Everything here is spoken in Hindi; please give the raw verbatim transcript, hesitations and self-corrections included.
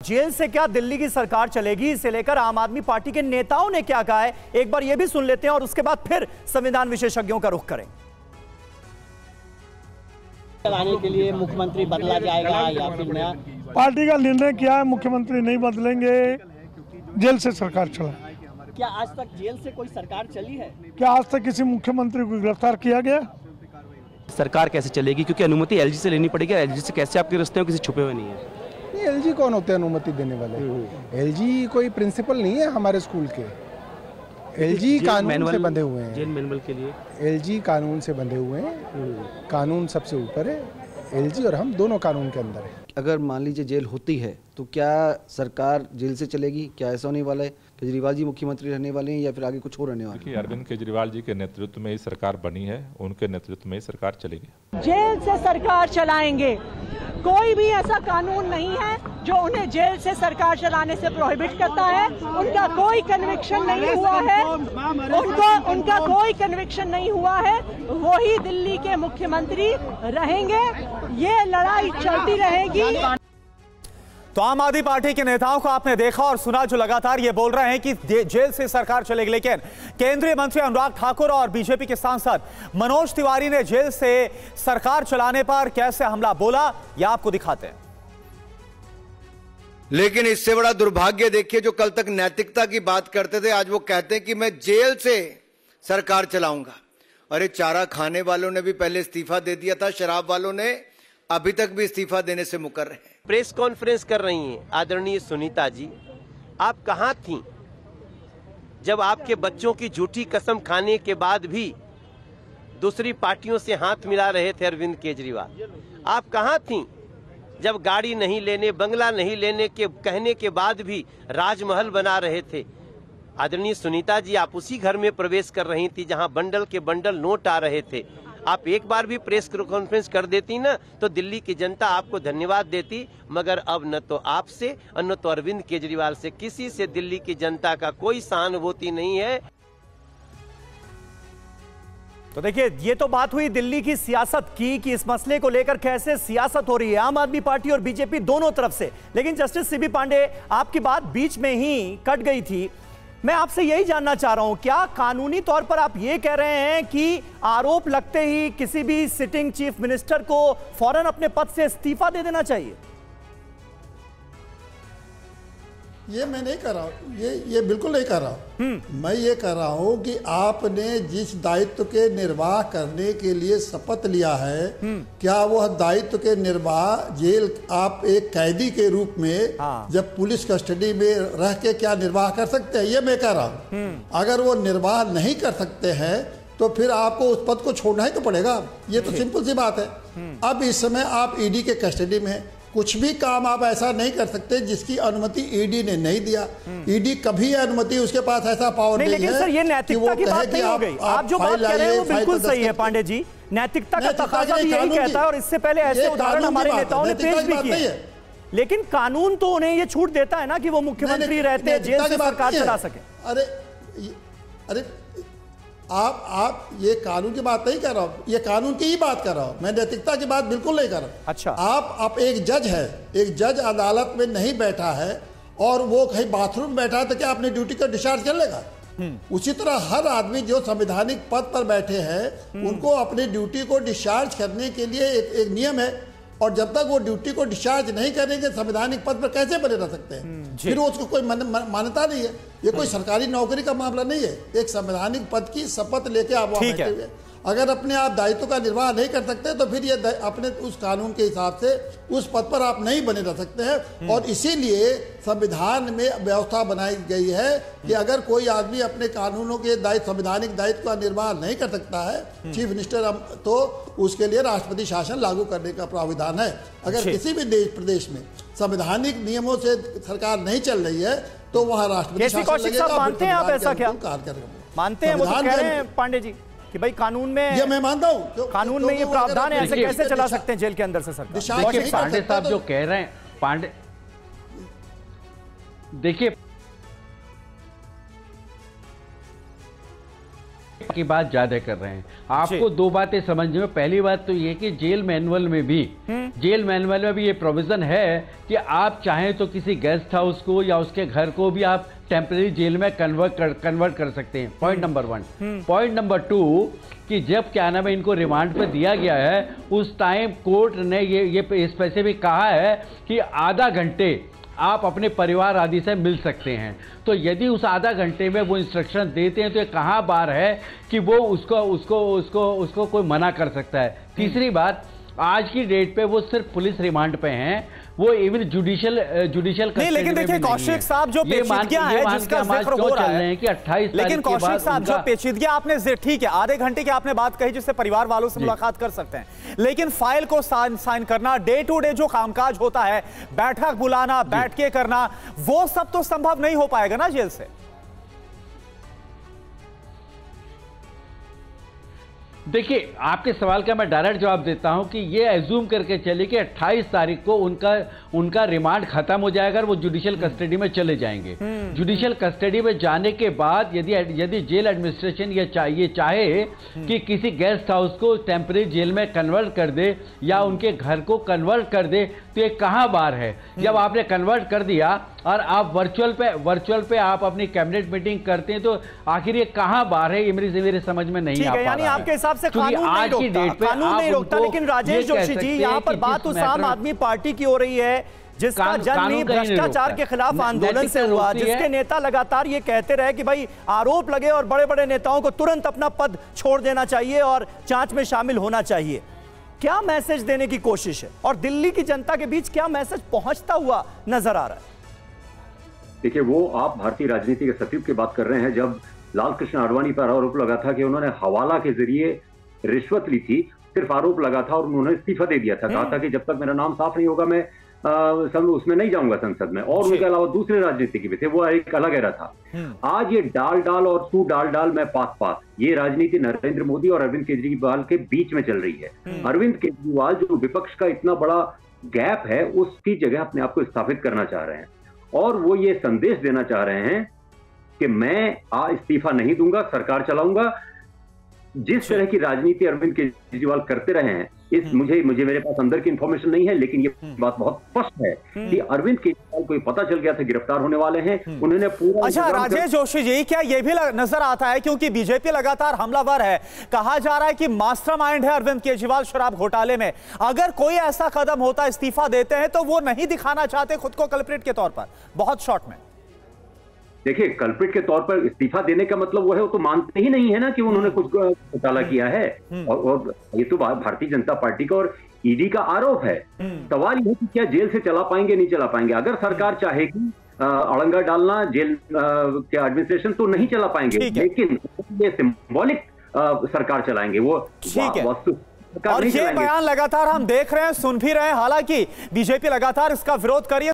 जेल से क्या दिल्ली की सरकार चलेगी, इसे लेकर आम आदमी पार्टी के नेताओं ने क्या कहा है, एक बार यह भी सुन लेते हैं और उसके बाद फिर संविधान विशेषज्ञों का रुख करें। चलाने के लिए मुख्यमंत्री बदला जाएगा या फिर नया? पार्टी का निर्णय क्या है, मुख्यमंत्री नहीं बदलेंगे, जेल से सरकार चला। क्या आज तक जेल से कोई सरकार चली है? क्या आज तक किसी मुख्यमंत्री को गिरफ्तार किया गया? सरकार कैसे चलेगी, क्योंकि अनुमति एलजी से लेनी पड़ेगी। एलजी से कैसे आपके रिश्ते हैं, किसी छुपे हुए नहीं है। एलजी कौन होते हैं अनुमति देने वाले? एलजी कोई प्रिंसिपल नहीं है हमारे स्कूल के। एलजी कानून से बंधे हुए हैं। जेल मैनुअल के लिए एलजी कानून से बंधे हुए हैं। कानून सबसे ऊपर है, एलजी और हम दोनों कानून के अंदर है। अगर मान लीजिए जेल होती है तो क्या सरकार जेल से चलेगी? क्या ऐसा होने वाला है? केजरीवाल जी मुख्यमंत्री रहने वाले हैं या फिर आगे कुछ और रहने वाले हैं? अरविंद केजरीवाल जी के नेतृत्व में ही सरकार बनी है, उनके नेतृत्व में ही सरकार चलेगी। जेल से सरकार चलाएंगे। कोई भी ऐसा कानून नहीं है जो उन्हें जेल से सरकार चलाने से प्रोहिबिट करता है। उनका कोई कन्विक्शन नहीं हुआ है, उनको उनका कोई कन्विक्शन नहीं हुआ है। वही दिल्ली के मुख्यमंत्री रहेंगे, ये लड़ाई चलती रहेगी। तो आम आदमी पार्टी के नेताओं को आपने देखा और सुना जो लगातार ये बोल रहे हैं कि जेल से सरकार चलेगी, लेकिन केंद्रीय मंत्री अनुराग ठाकुर और बीजेपी के सांसद मनोज तिवारी ने जेल से सरकार चलाने पर कैसे हमला बोला, यह आपको दिखाते हैं। लेकिन इससे बड़ा दुर्भाग्य देखिए, जो कल तक नैतिकता की बात करते थे आज वो कहते हैं कि मैं जेल से सरकार चलाऊंगा। अरे चारा खाने वालों ने भी पहले इस्तीफा दे दिया था, शराब वालों ने अभी तक भी इस्तीफा देने से मुकर रहे हैं। प्रेस कॉन्फ्रेंस कर रही हैं आदरणीय सुनीता जी, आप कहां थीं जब आपके बच्चों की झूठी कसम खाने के बाद भी दूसरी पार्टियों से हाथ मिला रहे थे अरविंद केजरीवाल? आप कहां थीं जब गाड़ी नहीं लेने, बंगला नहीं लेने के कहने के बाद भी राजमहल बना रहे थे? आदरणीय सुनीता जी, आप उसी घर में प्रवेश कर रही थी जहां बंडल के बंडल नोट आ रहे थे। आप एक बार भी प्रेस कॉन्फ्रेंस कर देती ना तो दिल्ली की जनता आपको धन्यवाद देती, मगर अब न तो आपसे और न तो अरविंद केजरीवाल से किसी से दिल्ली की जनता का कोई सहानुभूति नहीं है। तो देखिए, ये तो बात हुई दिल्ली की सियासत की कि इस मसले को लेकर कैसे सियासत हो रही है आम आदमी पार्टी और बीजेपी दोनों तरफ से। लेकिन जस्टिस सीबी पांडे, आपकी बात बीच में ही कट गई थी। मैं आपसे यही जानना चाह रहा हूं, क्या कानूनी तौर पर आप ये कह रहे हैं कि आरोप लगते ही किसी भी सिटिंग चीफ मिनिस्टर को फौरन अपने पद से इस्तीफा दे देना चाहिए? ये मैं नहीं कर रहा हूँ, ये ये बिल्कुल नहीं कर रहा हूँ। मैं ये कर रहा हूँ कि आपने जिस दायित्व के निर्वाह करने के लिए शपथ लिया है, क्या वह दायित्व के निर्वाह जेल आप एक कैदी के रूप में हाँ। जब पुलिस कस्टडी में रह के क्या निर्वाह कर सकते हैं? ये मैं कह रहा हूँ। अगर वो निर्वाह नहीं कर सकते हैं तो फिर आपको उस पद को छोड़ना ही तो पड़ेगा। ये तो सिंपल सी बात है। अब इस समय आप ईडी के कस्टडी में है, कुछ भी काम आप ऐसा नहीं कर सकते जिसकी अनुमति ईडी ने नहीं दिया। ईडी कभी अनुमति, उसके पास ऐसा पावर नहीं, नहीं है। लेकिन सर, ये नैतिकता की बात नहीं हो गई। आप जो बात कह रहे हैं वो बिल्कुल सही है पांडे जी। नैतिकता का तकाजा भी यही कहता है और इससे पहले ऐसे उदाहरण हमारे नेताओं ने पेश भी किए। लेकिन कानून तो उन्हें ये छूट देता है ना कि वो मुख्यमंत्री रहते हैं, जेल से सरकार चला सके। अरे अरे आप आप ये कानून की बात नहीं कर रहा हूँ, ये कानून की ही बात कर रहा हूँ, मैं नैतिकता की बात बिल्कुल नहीं कर रहा। अच्छा, आप आप एक जज है, एक जज अदालत में नहीं बैठा है और वो कहीं बाथरूम में बैठा है तो क्या अपनी ड्यूटी का डिस्चार्ज कर लेगा? उसी तरह हर आदमी जो संवैधानिक पद पर बैठे हैं उनको अपनी ड्यूटी को डिस्चार्ज करने के लिए एक, एक नियम है, और जब तक वो ड्यूटी को डिस्चार्ज नहीं करेंगे संवैधानिक पद पर कैसे बने रह सकते हैं? फिर उसको कोई मान्यता नहीं है। ये कोई सरकारी नौकरी का मामला नहीं है, एक संवैधानिक पद की शपथ लेके आप वहां बैठे हुए। अगर अपने आप दायित्व का निर्वाह नहीं कर सकते तो फिर ये अपने उस कानून के हिसाब से उस पद पर आप नहीं बने रह सकते हैं। और इसीलिए संविधान में व्यवस्था बनाई गई है कि अगर कोई आदमी अपने कानूनों के दायित्व, संवैधानिक दायित्व का निर्वाह नहीं कर सकता है चीफ मिनिस्टर, तो उसके लिए राष्ट्रपति शासन लागू करने का प्रावधान है। अगर किसी भी देश प्रदेश में संवैधानिक नियमों से सरकार नहीं चल रही है तो वहाँ राष्ट्रपति शासन लगेगा। मानते हैं आप ऐसा क्या? मानते हैं वो तो कह रहे हैं पांडे जी कि भाई कानून में, ये मैं मानता हूँ, कानून में ये प्रावधान है, ऐसे कैसे चला सकते हैं जेल के अंदर से सरकार? देखिए पांडे साहब जो कह रहे हैं, पांडे देखिए की बात ज्यादा कर रहे हैं। आपको दो बातें समझने में, पहली बात तो ये कि जेल मैनुअल में भी जेल मैनुअल में भी ये प्रोविजन है कि आप चाहें तो किसी गेस्ट हाउस को या उसके घर को भी आप टेम्परेरी जेल में कन्वर्ट कर कन्वर्ट कर सकते हैं। Point number one. Point number two कि जब क्या नाम है इनको रिमांड पे दिया गया है, उस टाइम कोर्ट ने ये ये स्पेसिफिक कहा है कि आधा घंटे आप अपने परिवार आदि से मिल सकते हैं। तो यदि उस आधा घंटे में वो इंस्ट्रक्शन देते हैं तो ये कहाँ बार है कि वो उसको उसको उसको उसको कोई मना कर सकता है। तीसरी बात, आज की डेट पे वो सिर्फ पुलिस रिमांड पे हैं, वो इवन जुडिशियल जुडिशियल नहीं। लेकिन देखिए कौशिक साहब, जो पेचीदगियां है जिसका जिक्र हो रहा है कि अट्ठाईस लेकिन कौशिक साहब जो पेचीदगियां आपने, ठीक है आधे घंटे की आपने बात कही जिससे परिवार वालों से मुलाकात कर सकते हैं, लेकिन फाइल को साइन साइन करना, डे टू डे जो कामकाज होता है, बैठक बुलाना, बैठ के करना, वो सब तो संभव नहीं हो पाएगा ना जेल से। देखिए, आपके सवाल का मैं डायरेक्ट जवाब देता हूं कि ये एज्यूम करके चले कि अट्ठाईस तारीख को उनका उनका रिमांड खत्म हो जाएगा और वो जुडिशियल कस्टडी में चले जाएंगे। जुडिशियल कस्टडी में जाने के बाद यदि यदि जेल एडमिनिस्ट्रेशन ये चाहिए चाहे कि किसी गेस्ट हाउस को टेम्परेरी जेल में कन्वर्ट कर दे या उनके घर को कन्वर्ट कर दे, तो ये कहाँ बार है। जब आपने कन्वर्ट कर दिया और आप वर्चुअल पे वर्चुअल पे आप अपनी कैबिनेट मीटिंग करते हैं, तो आखिर ये कहाँ बार है, ये मेरी मेरे समझ में नहीं आ पा रहा है। आपके हिसाब से कानून नहीं रोकता, कानून नहीं रोकता, लेकिन राजेश जोशी जी यहाँ पर बात उस आम आदमी पार्टी की हो रही है जिसका जन्म भ्रष्टाचार के खिलाफ आंदोलन से हुआ, जिसके नेता लगातार ये कहते रहे कि भाई आरोप लगे और बड़े बड़े नेताओं को तुरंत अपना पद छोड़ देना चाहिए और जांच में शामिल होना चाहिए। क्या मैसेज देने की कोशिश है और दिल्ली की जनता के बीच क्या मैसेज पहुंचता हुआ नजर आ रहा है? देखिए, वो आप भारतीय राजनीति के सचिव की बात कर रहे हैं। जब लाल कृष्ण आडवाणी पर आरोप लगा था कि उन्होंने हवाला के जरिए रिश्वत ली थी, सिर्फ आरोप लगा था और उन्होंने इस्तीफा दे दिया था, कहा था कि जब तक मेरा नाम साफ नहीं होगा मैं आ, सब उसमें नहीं जाऊंगा संसद में। और उनके अलावा दूसरे राजनीतिक भी थे, वो एक अलग एरा था। आज ये डाल डाल और तू डाल डाल मैं पास पास, ये राजनीति नरेंद्र मोदी और अरविंद केजरीवाल के बीच में चल रही है। अरविंद केजरीवाल जो विपक्ष का इतना बड़ा गैप है, उसकी जगह अपने आप को स्थापित करना चाह रहे हैं और वो ये संदेश देना चाह रहे हैं कि मैं आ इस्तीफा नहीं दूंगा, सरकार चलाऊंगा। जिस तरह की राजनीति अरविंद केजरीवाल करते रहे हैं, इस मुझे मुझे मेरे पास अंदर की इंफॉर्मेशन नहीं है, लेकिन ये बात बहुत स्पष्ट है कि अरविंद केजरीवाल को पता चल गया था गिरफ्तार होने वाले हैं, उन्होंने पूरा। अच्छा राजेश जोशी जी, क्या ये भी नजर आता है, क्योंकि बीजेपी लगातार हमलावर है, कहा जा रहा है कि मास्टरमाइंड है अरविंद केजरीवाल शराब घोटाले में, अगर कोई ऐसा कदम होता, इस्तीफा देते हैं, तो वो नहीं दिखाना चाहते खुद को कल्प्रिट के तौर पर? बहुत शॉर्ट में देखिए, कल्प्रिट के तौर पर इस्तीफा देने का मतलब वो है, वो तो मानते ही नहीं है ना कि उन्होंने कुछ घोटाला किया है। और, और ये तो भारतीय जनता पार्टी का और ईडी का आरोप है। सवाल ये है कि क्या जेल से चला पाएंगे, नहीं चला पाएंगे। अगर सरकार चाहेगी अड़ंगा डालना जेल के एडमिनिस्ट्रेशन, तो नहीं चला पाएंगे, लेकिन ये सिंबॉलिक सरकार चलाएंगे वो वस्तु। और ये बयान लगातार हम देख रहे हैं, सुन भी रहे हैं, हालांकि बीजेपी लगातार इसका विरोध कर रही है।